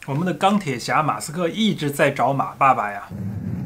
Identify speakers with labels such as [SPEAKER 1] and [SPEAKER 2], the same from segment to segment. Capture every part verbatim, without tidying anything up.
[SPEAKER 1] 我们的钢铁侠马斯克一直在找马爸爸呀。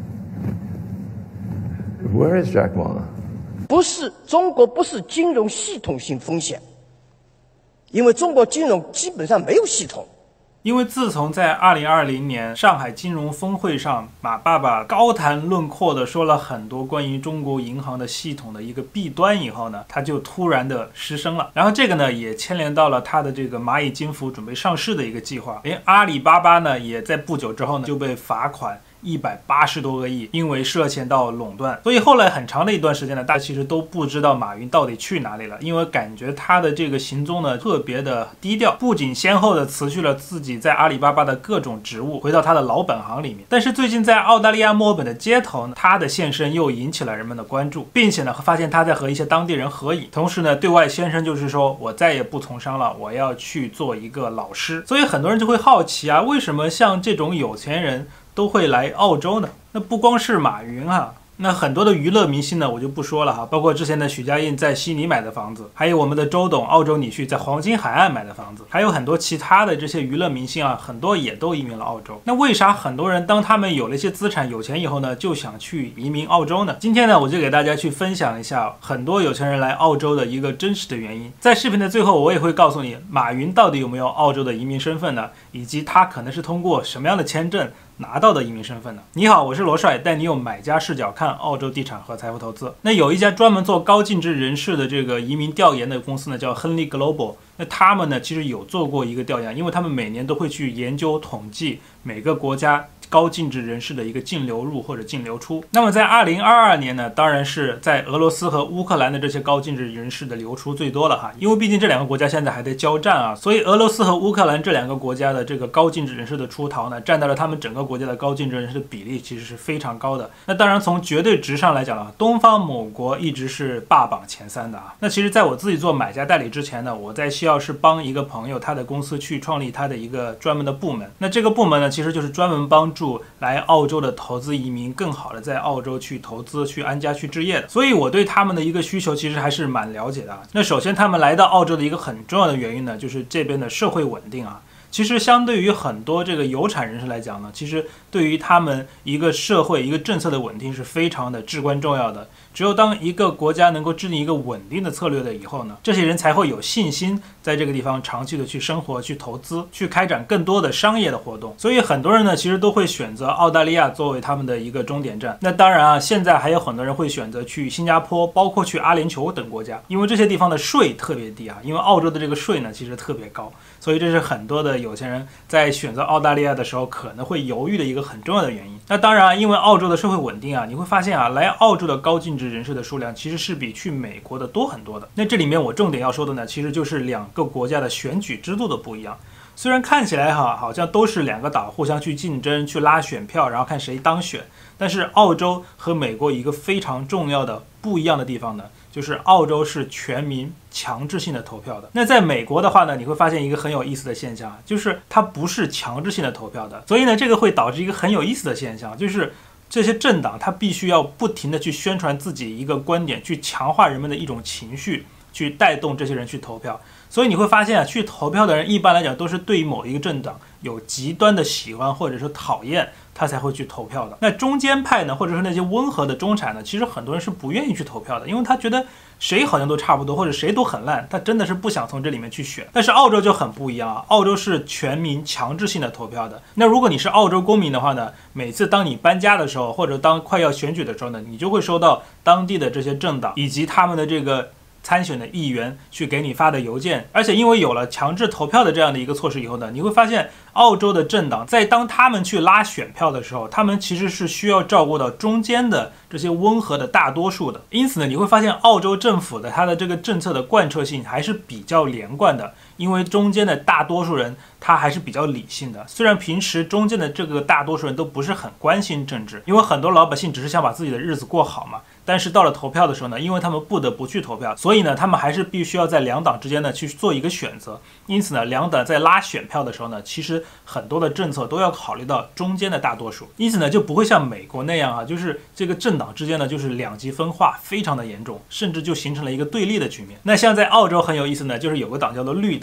[SPEAKER 2] Where is Jack Ma？
[SPEAKER 3] 不是中国，不是金融系统性风险，因为中国金融基本上没有系统。
[SPEAKER 1] 因为自从在二零二零年上海金融峰会上，马爸爸高谈论阔的说了很多关于中国银行的系统的一个弊端以后呢，他就突然的失声了。然后这个呢，也牵连到了他的这个蚂蚁金服准备上市的一个计划。连阿里巴巴呢，也在不久之后呢就被罚款一百八十多个亿，因为涉嫌到垄断。所以后来很长的一段时间呢，大家其实都不知道马云到底去哪里了，因为感觉他的这个行踪呢特别的低调，不仅先后的辞去了自己在阿里巴巴的各种职务，回到他的老本行里面，但是最近在澳大利亚墨尔本的街头呢，他的现身又引起了人们的关注，并且呢发现他在和一些当地人合影，同时呢对外宣称就是说我再也不从商了，我要去做一个老师。所以很多人就会好奇啊，为什么像这种有钱人都会来澳洲呢？那不光是马云啊，那很多的娱乐明星呢，我就不说了哈，包括之前的许家印在悉尼买的房子，还有我们的周董澳洲女婿在黄金海岸买的房子，还有很多其他的这些娱乐明星啊，很多也都移民了澳洲。那为啥很多人当他们有了一些资产有钱以后呢，就想去移民澳洲呢？今天呢，我就给大家去分享一下很多有钱人来澳洲的一个真实的原因。在视频的最后，我也会告诉你马云到底有没有澳洲的移民身份呢，以及他可能是通过什么样的签证拿到的移民身份呢？你好，我是罗帅，带你用买家视角看澳洲地产和财富投资。那有一家专门做高净值人士的这个移民调研的公司呢，叫亨利 Global。那他们呢，其实有做过一个调研，因为他们每年都会去研究统计每个国家高净值人士的一个净流入或者净流出。那么在二零二二年呢，当然是在俄罗斯和乌克兰的这些高净值人士的流出最多了哈，因为毕竟这两个国家现在还在交战啊，所以俄罗斯和乌克兰这两个国家的这个高净值人士的出逃呢，占到了他们整个国家的高净值人士的比例其实是非常高的。那当然从绝对值上来讲呢，东方某国一直是霸榜前三的啊。那其实在我自己做买家代理之前呢，我在西澳是帮一个朋友他的公司去创立他的一个专门的部门。那这个部门呢，其实就是专门帮助来澳洲的投资移民更好的在澳洲去投资、去安家、去置业的。所以我对他们的一个需求其实还是蛮了解的啊。那首先他们来到澳洲的一个很重要的原因呢，就是这边的社会稳定啊。其实相对于很多这个有产人士来讲呢，其实对于他们一个社会一个政策的稳定是非常的至关重要的。只有当一个国家能够制定一个稳定的策略了以后呢，这些人才会有信心在这个地方长期的去生活、去投资、去开展更多的商业的活动。所以很多人呢，其实都会选择澳大利亚作为他们的一个终点站。那当然啊，现在还有很多人会选择去新加坡，包括去阿联酋等国家，因为这些地方的税特别低啊。因为澳洲的这个税呢，其实特别高，所以这是很多的有钱人在选择澳大利亚的时候可能会犹豫的一个很重要的原因。那当然啊，因为澳洲的社会稳定啊，你会发现啊，来澳洲的高净值人士的数量其实是比去美国的多很多的。那这里面我重点要说的呢，其实就是两个国家的选举制度的不一样。虽然看起来哈好像都是两个岛互相去竞争、去拉选票，然后看谁当选，但是澳洲和美国一个非常重要的不一样的地方呢，就是澳洲是全民强制性的投票的。那在美国的话呢，你会发现一个很有意思的现象，就是它不是强制性的投票的。所以呢，这个会导致一个很有意思的现象，就是这些政党它必须要不停的去宣传自己一个观点，去强化人们的一种情绪，去带动这些人去投票。所以你会发现啊，去投票的人一般来讲都是对于某一个政党有极端的喜欢或者说讨厌，他才会去投票的。那中间派呢，或者说那些温和的中产呢，其实很多人是不愿意去投票的，因为他觉得谁好像都差不多，或者谁都很烂，他真的是不想从这里面去选。但是澳洲就很不一样啊，澳洲是全民强制性的投票的。那如果你是澳洲公民的话呢，每次当你搬家的时候，或者当快要选举的时候呢，你就会收到当地的这些政党以及他们的这个参选的议员去给你发的邮件。而且因为有了强制投票的这样的一个措施以后呢，你会发现澳洲的政党在当他们去拉选票的时候，他们其实是需要照顾到中间的这些温和的大多数的。因此呢，你会发现澳洲政府的它的这个政策的贯彻性还是比较连贯的，因为中间的大多数人他还是比较理性的。虽然平时中间的这个大多数人都不是很关心政治，因为很多老百姓只是想把自己的日子过好嘛，但是到了投票的时候呢，因为他们不得不去投票，所以呢他们还是必须要在两党之间呢去做一个选择。因此呢，两党在拉选票的时候呢，其实很多的政策都要考虑到中间的大多数。因此呢，就不会像美国那样啊，就是这个政党之间呢就是两极分化非常的严重，甚至就形成了一个对立的局面。那像在澳洲很有意思呢，就是有个党叫做绿党。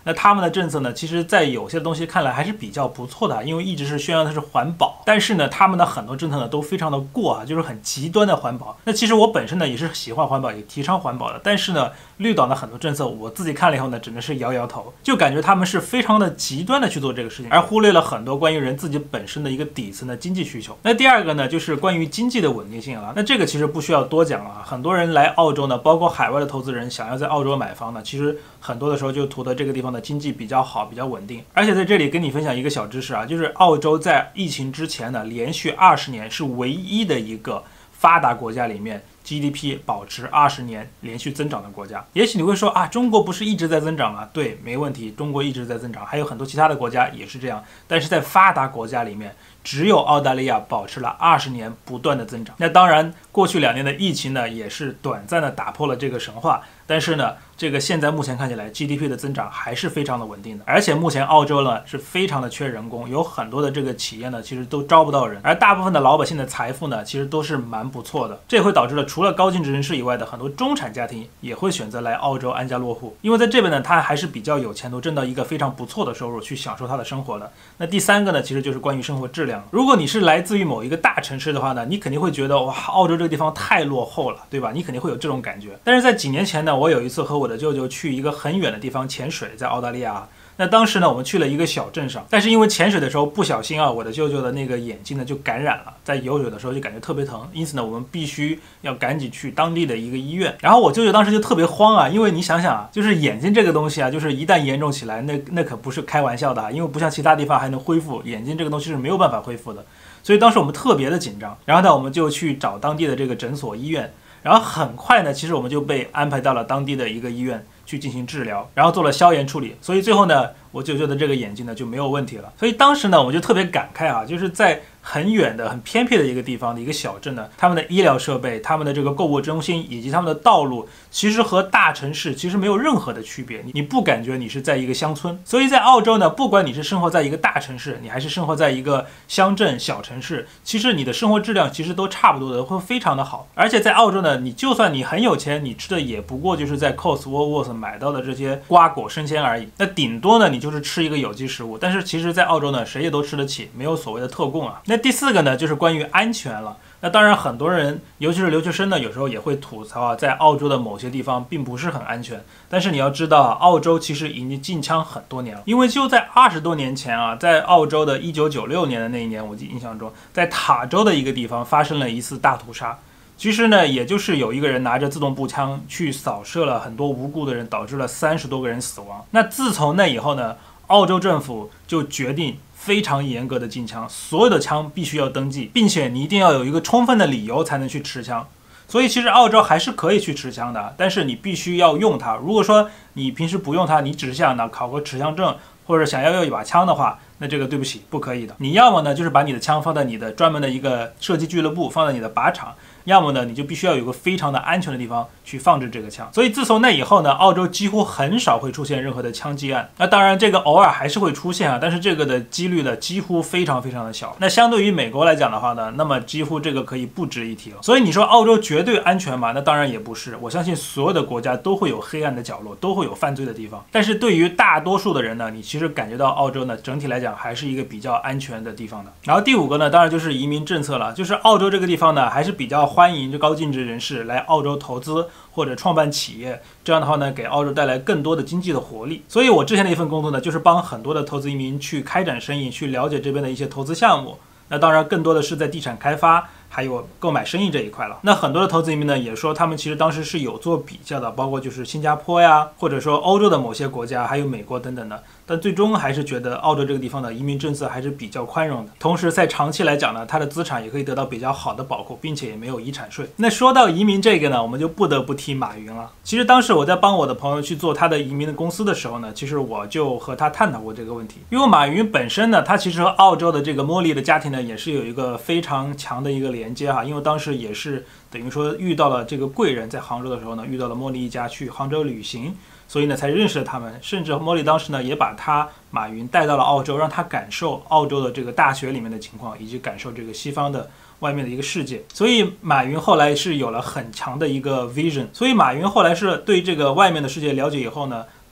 [SPEAKER 1] 那他们的政策呢，其实在有些东西看来还是比较不错的，因为一直是宣扬的是环保，但是呢，他们的很多政策呢都非常的过啊，就是很极端的环保。那其实我本身呢也是喜欢环保，也提倡环保的，但是呢，绿党的很多政策我自己看了以后呢，只能是摇摇头，就感觉他们是非常的极端的去做这个事情，而忽略了很多关于人自己本身的一个底层的经济需求。那第二个呢，就是关于经济的稳定性了。那这个其实不需要多讲了，很多人来澳洲呢，包括海外的投资人想要在澳洲买房呢，其实很多的时候就图的这个地方的经济比较好，比较稳定。而且在这里跟你分享一个小知识啊，就是澳洲在疫情之前呢，连续二十年是唯一的一个发达国家里面 G D P 保持二十年连续增长的国家。也许你会说啊，中国不是一直在增长吗？对，没问题，中国一直在增长，还有很多其他的国家也是这样。但是在发达国家里面，只有澳大利亚保持了二十年不断的增长。那当然，过去两年的疫情呢，也是短暂的打破了这个神话。但是呢，这个现在目前看起来 G D P 的增长还是非常的稳定的，而且目前澳洲呢是非常的缺人工，有很多的这个企业呢其实都招不到人，而大部分的老百姓的财富呢其实都是蛮不错的，这会导致了除了高净值人士以外的很多中产家庭也会选择来澳洲安家落户，因为在这边呢他还是比较有前途，挣到一个非常不错的收入去享受他的生活的。那第三个呢，其实就是关于生活质量。如果你是来自于某一个大城市的话呢，你肯定会觉得哇，澳洲这个地方太落后了，对吧？你肯定会有这种感觉。但是在几年前呢，我有一次和我的舅舅去一个很远的地方潜水，在澳大利亚。那当时呢，我们去了一个小镇上，但是因为潜水的时候不小心啊，我的舅舅的那个眼睛呢就感染了，在游泳的时候就感觉特别疼，因此呢，我们必须要赶紧去当地的一个医院。然后我舅舅当时就特别慌啊，因为你想想啊，就是眼睛这个东西啊，就是一旦严重起来，那那可不是开玩笑的啊，因为不像其他地方还能恢复，眼睛这个东西是没有办法恢复的，所以当时我们特别的紧张。然后呢，我们就去找当地的这个诊所医院，然后很快呢，其实我们就被安排到了当地的一个医院去进行治疗，然后做了消炎处理，所以最后呢，我舅舅的这个眼睛呢就没有问题了。所以当时呢，我就特别感慨啊，就是在很远的、很偏僻的一个地方的一个小镇呢，他们的医疗设备、他们的这个购物中心以及他们的道路，其实和大城市其实没有任何的区别，你不感觉你是在一个乡村。所以在澳洲呢，不管你是生活在一个大城市，你还是生活在一个乡镇小城市，其实你的生活质量其实都差不多的，会非常的好。而且在澳洲呢，你就算你很有钱，你吃的也不过就是在 Coles、Woolworths 买到的这些瓜果生鲜而已。那顶多呢，你就是吃一个有机食物。但是其实在澳洲呢，谁也都吃得起，没有所谓的特供啊。那第四个呢，就是关于安全了。那当然，很多人，尤其是留学生呢，有时候也会吐槽啊，在澳洲的某些地方并不是很安全。但是你要知道，澳洲其实已经禁枪很多年了，因为就在二十多年前啊，在澳洲的一九九六年的那一年，我印象中，在塔州的一个地方发生了一次大屠杀。其实呢，也就是有一个人拿着自动步枪去扫射了很多无辜的人，导致了三十多个人死亡。那自从那以后呢，澳洲政府就决定非常严格的禁枪，所有的枪必须要登记，并且你一定要有一个充分的理由才能去持枪。所以其实澳洲还是可以去持枪的，但是你必须要用它。如果说你平时不用它，你只是想呢考个持枪证，或者想要要一把枪的话，那这个对不起，不可以的。你要么呢就是把你的枪放在你的专门的一个射击俱乐部，放在你的靶场，要么呢你就必须要有个非常的安全的地方去放置这个枪。所以自从那以后呢，澳洲几乎很少会出现任何的枪击案。那当然这个偶尔还是会出现啊，但是这个的几率呢几乎非常非常的小。那相对于美国来讲的话呢，那么几乎这个可以不值一提了。所以你说澳洲绝对安全吗？那当然也不是。我相信所有的国家都会有黑暗的角落，都会有犯罪的地方。但是对于大多数的人呢，你其实感觉到澳洲呢整体来讲还是一个比较安全的地方的。然后第五个呢，当然就是移民政策了，就是澳洲这个地方呢还是比较欢迎这高净值人士来澳洲投资或者创办企业，这样的话呢，给澳洲带来更多的经济的活力。所以我之前的一份工作呢，就是帮很多的投资移民去开展生意，去了解这边的一些投资项目。那当然更多的是在地产开发还有购买生意这一块了。那很多的投资移民呢也说，他们其实当时是有做比较的，包括就是新加坡呀，或者说欧洲的某些国家，还有美国等等的。但最终还是觉得澳洲这个地方的移民政策还是比较宽容的，同时在长期来讲呢，它的资产也可以得到比较好的保护，并且也没有遗产税。那说到移民这个呢，我们就不得不提马云了。其实当时我在帮我的朋友去做他的移民的公司的时候呢，其实我就和他探讨过这个问题。因为马云本身呢，他其实和澳洲的这个莫莉的家庭呢，也是有一个非常强的一个连接哈，因为当时也是等于说遇到了这个贵人，在杭州的时候呢，遇到了莫莉一家去杭州旅行，所以呢才认识了他们。甚至莫莉当时呢也把他马云带到了澳洲，让他感受澳洲的这个大学里面的情况，以及感受这个西方的外面的一个世界。所以马云后来是有了很强的一个 vision， 所以马云后来是对这个外面的世界了解以后呢，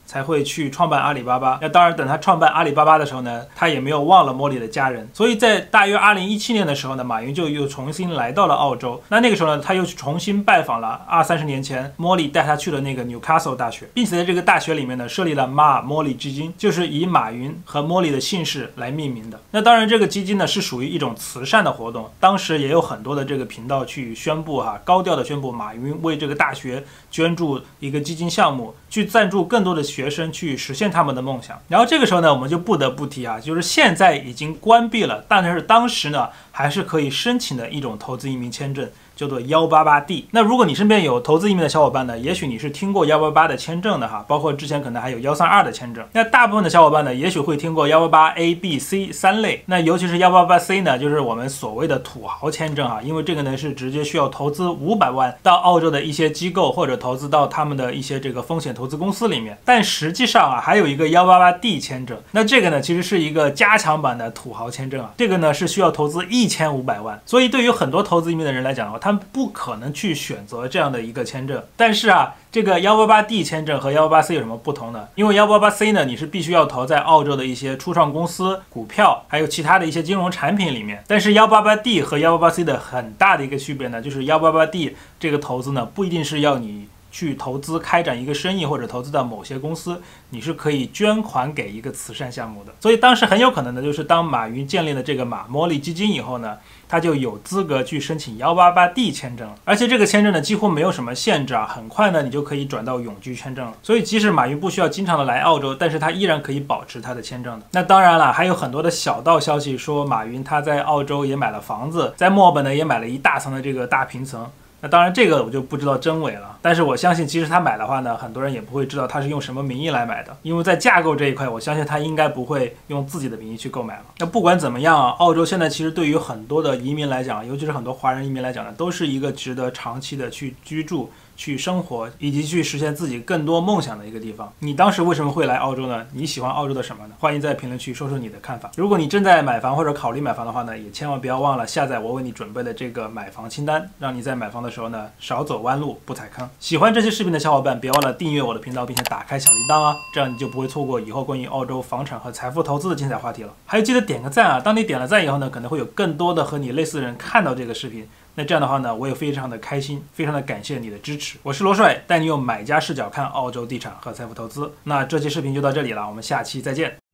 [SPEAKER 1] 才会去创办阿里巴巴。那当然，等他创办阿里巴巴的时候呢，他也没有忘了莫里的家人。所以在大约二零一七年的时候呢，马云就又重新来到了澳洲。那那个时候呢，他又重新拜访了二三十年前莫里带他去了那个纽卡斯尔大学，并且在这个大学里面呢，设立了马尔莫里基金，就是以马云和莫里的姓氏来命名的。那当然，这个基金呢是属于一种慈善的活动，当时也有很多的这个频道去宣布哈，高调的宣布马云为这个大学捐助一个基金项目，去赞助更多的学生去实现他们的梦想。然后这个时候呢，我们就不得不提啊，就是现在已经关闭了，但是当时呢还是可以申请的一种投资移民签证，叫做一八八 D。 那如果你身边有投资移民的小伙伴呢，也许你是听过一八八的签证的哈，包括之前可能还有一三二的签证。那大部分的小伙伴呢，也许会听过一八八 A、B、C 三类。那尤其是一八八 C 呢，就是我们所谓的土豪签证哈，因为这个呢是直接需要投资五百万到澳洲的一些机构，或者投资到他们的一些这个风险投资公司里面。但实际上啊，还有一个一八八 D 签证，那这个呢其实是一个加强版的土豪签证啊，这个呢是需要投资一千五百万。所以对于很多投资移民的人来讲的话，他们不可能去选择这样的一个签证。但是啊，这个一八八 D 签证和一八八 C 有什么不同呢？因为一八八 C 呢，你是必须要投在澳洲的一些初创公司、股票，还有其他的一些金融产品里面。但是一八八 D 和一八八 C 的很大的一个区别呢，就是一八八 D 这个投资呢，不一定是要你去投资开展一个生意，或者投资到某些公司，你是可以捐款给一个慈善项目的。所以当时很有可能的就是当马云建立了这个马莫里基金以后呢，他就有资格去申请一八八 D 签证了。而且这个签证呢几乎没有什么限制啊，很快呢你就可以转到永居签证了。所以即使马云不需要经常的来澳洲，但是他依然可以保持他的签证的。那当然了，还有很多的小道消息说马云他在澳洲也买了房子，在墨尔本呢也买了一大层的这个大平层。那当然这个我就不知道真伪了，但是我相信即使他买的话呢，很多人也不会知道他是用什么名义来买的，因为在架构这一块，我相信他应该不会用自己的名义去购买了。那不管怎么样啊，澳洲现在其实对于很多的移民来讲，尤其是很多华人移民来讲呢，都是一个值得长期的去居住、去生活以及去实现自己更多梦想的一个地方。你当时为什么会来澳洲呢？你喜欢澳洲的什么呢？欢迎在评论区说说你的看法。如果你正在买房或者考虑买房的话呢，也千万不要忘了下载我为你准备的这个买房清单，让你在买房的时候呢少走弯路，不踩坑。喜欢这些视频的小伙伴别忘了订阅我的频道，并且打开小铃铛啊，这样你就不会错过以后关于澳洲房产和财富投资的精彩话题了。还有记得点个赞啊，当你点了赞以后呢，可能会有更多的和你类似的人看到这个视频，那这样的话呢，我也非常的开心，非常的感谢你的支持。我是罗帅，带你用买家视角看澳洲地产和财富投资。那这期视频就到这里了，我们下期再见。